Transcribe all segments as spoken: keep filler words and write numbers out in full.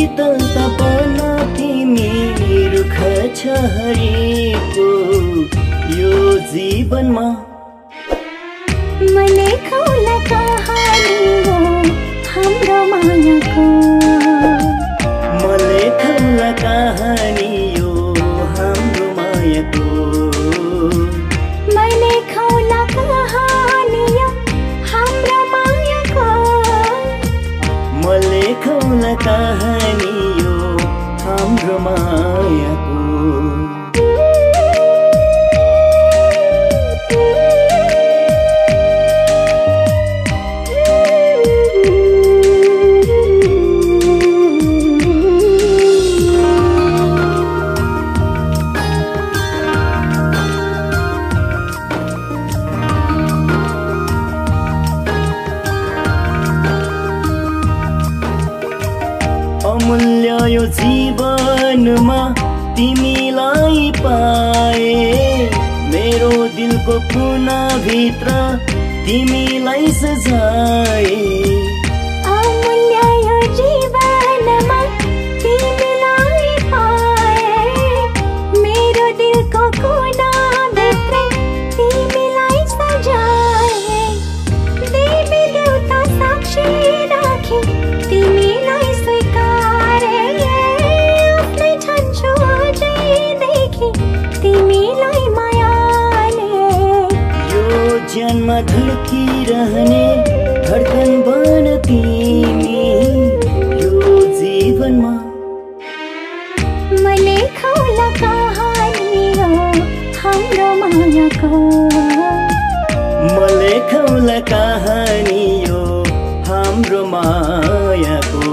शीतल तपना तिमी रुख छ हरेको यो जीवनमा। मैले खौला कहानी हो हाम्रो मायाको, मैले खौला कहानी हो हाम्रो मायाको, मैले खौला कहानी हो हाम्रो मायाको, मैले खौला कहानी हो हाम्रो मायाको। अमूल्य यो जीवनमा तिमीलाई पाए, मेरो दिलको कुना भित्र तिमीलाई सजाए। अमूल्य यो जीवनमा तिमीलाई पाए, मेरो दिलको कुना भित्र तिमीलाई सजाए। देवी देवता साक्षी राखी तिमीलाई स्वीकारे, आफ्नै ठान्छु अझैदेखि तिमीलाई मायाले। यो ज्यानमा धड्किरहने धड्कन बन तिमी यो जीवनमा। मैले खौला कहानी हो हाम्रो मायाको, मैले खौला कहानी हो हाम्रो मायाको।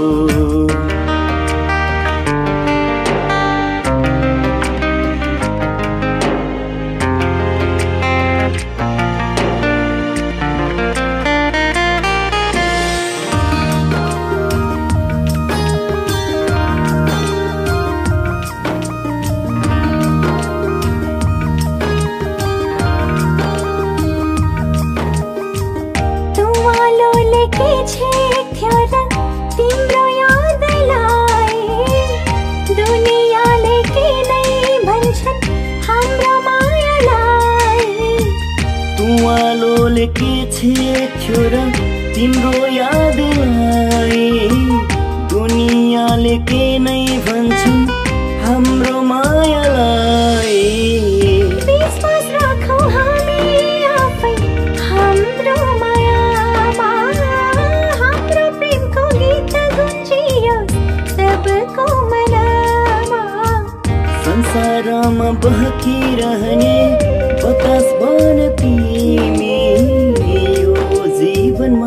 तिम्रो यादलाई दुनियाँले के नै भन्छन् हाम्रो मायालाई। तुवालोले के छेक्थ्यो र तिम्रो यादलाई, दुनियाँले के नै भन्छन् हाम्रो मायालाई। विश्वास राखौँ हामी आफै हाम्रो मायामा, हाम्रो प्रेमको गीत गुन्जियोस् सबको मनमा। संसारमा बहकिरहने बतास बन तिमी यो जीवनमा।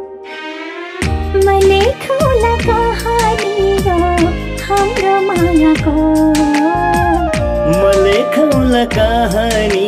मैले खौला कहानी हो हाम्रो मायाको, मैले खौला कहानी